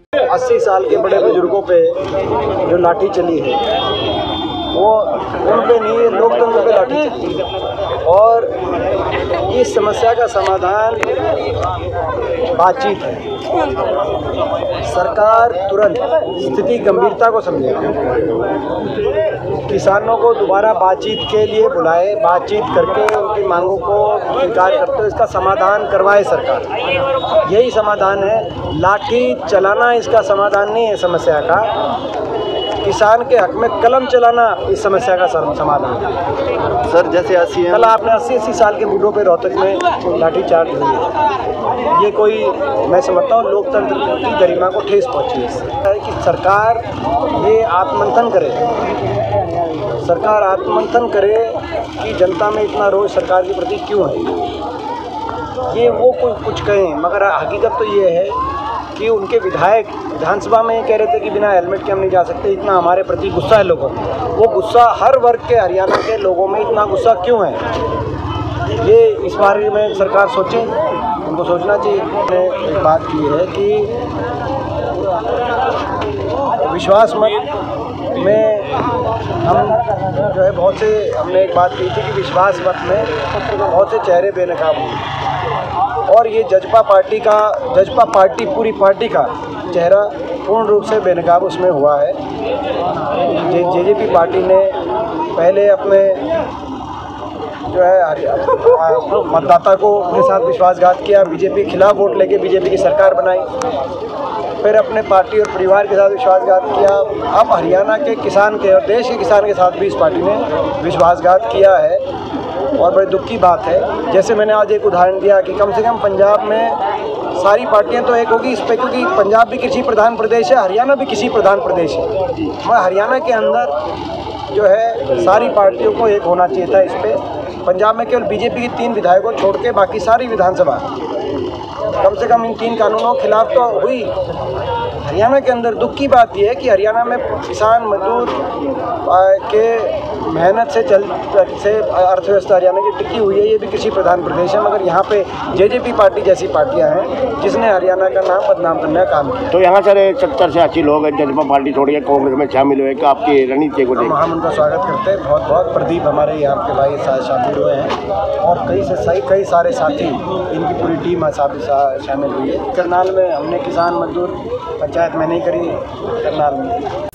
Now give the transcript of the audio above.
80 साल के बड़े बुजुर्गों पे जो लाठी चली है वो उन पे नहीं, लोकतंत्र पे लाठी चली है। और इस समस्या का समाधान बातचीत है। सरकार तुरंत स्थिति गंभीरता को समझे, किसानों को दोबारा बातचीत के लिए बुलाए, बातचीत करके उनकी मांगों को स्वीकार करते हुए इसका समाधान करवाए सरकार। यही समाधान है। लाठी चलाना इसका समाधान नहीं है समस्या का। किसान के हक में कलम चलाना इस समस्या का समाधान है। सर जैसे कल आपने 80 साल के बूढ़ों पे रोहतक में लाठी चार्ज हुई है। ये कोई, मैं समझता हूँ, लोकतंत्र की गरिमा को ठेस पहुँची है। इससे कि सरकार ये आत्ममंथन करे, सरकार आत्ममंथन करे कि जनता में इतना रोष सरकार के प्रति क्यों है। ये वो कुछ कहें, मगर हकीकत तो ये है कि उनके विधायक विधानसभा में कह रहे थे कि बिना हेलमेट के हम नहीं जा सकते। इतना हमारे प्रति गुस्सा है लोगों में। वो गुस्सा हर वर्ग के, हरियाणा के लोगों में इतना गुस्सा क्यों है, ये इस बारे में सरकार सोचे, उनको सोचना चाहिए। हमने एक बात की है कि विश्वास मत में हम जो है बहुत से, हमने एक बात की थी कि विश्वास मत में बहुत से चेहरे बेनकाब हुए और ये जजपा पार्टी पूरी पार्टी का चेहरा पूर्ण रूप से बेनकाब उसमें हुआ है। जेजेपी पार्टी ने पहले अपने जो है मतदाता को अपने साथ विश्वासघात किया, बीजेपी के खिलाफ वोट लेके बीजेपी की सरकार बनाई, फिर अपने पार्टी और परिवार के साथ विश्वासघात किया। अब हरियाणा के किसान के और देश के किसान के साथ भी इस पार्टी ने विश्वासघात किया है और बड़ी दुख की बात है। जैसे मैंने आज एक उदाहरण दिया कि कम से कम पंजाब में सारी पार्टियां तो एक होगी इस पर, क्योंकि पंजाब भी कृषि प्रधान प्रदेश है, हरियाणा भी कृषि प्रधान प्रदेश है। मगर हरियाणा के अंदर जो है सारी पार्टियों को एक होना चाहिए था इस पर। पंजाब में केवल बीजेपी के 3 विधायकों छोड़ के बाकी सारी विधानसभा कम से कम इन 3 कानूनों के खिलाफ तो हुई। हरियाणा के अंदर दुख की बात यह है कि हरियाणा में किसान मजदूर के मेहनत से अर्थव्यवस्था हरियाणा की टिकी हुई है। ये भी कृषि प्रधान प्रदेश है, मगर यहाँ पे जेजेपी पार्टी जैसी पार्टियां हैं जिसने हरियाणा का नाम बदनाम करने का काम किया। तो यहाँ सर 70 से 80 लोग जजपा पार्टी छोड़िए कांग्रेस में शामिल हुए, आपकी रणनीति को देखिए। हम उनका स्वागत करते हैं बहुत बहुत। प्रदीप हमारे यहाँ के भाई शामिल हुए हैं और कई सारे साथी, इनकी पूरी टीम शामिल हुई है। करनाल में हमने किसान मजदूर पंचायत में नहीं करी, करनाल में